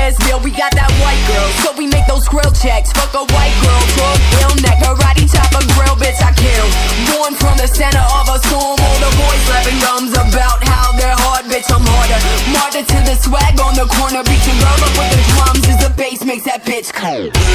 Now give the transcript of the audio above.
best deal, we got that white girl, so we make those grill checks. Fuck a white girl, drug bill neck, karate chopper grill, bitch I kill. Born from the center of a storm, all the boys rapping gums about how they're hard, bitch I'm harder. Martyr to the swag on the corner, beat your girl up with the drums as the bass makes that bitch cold.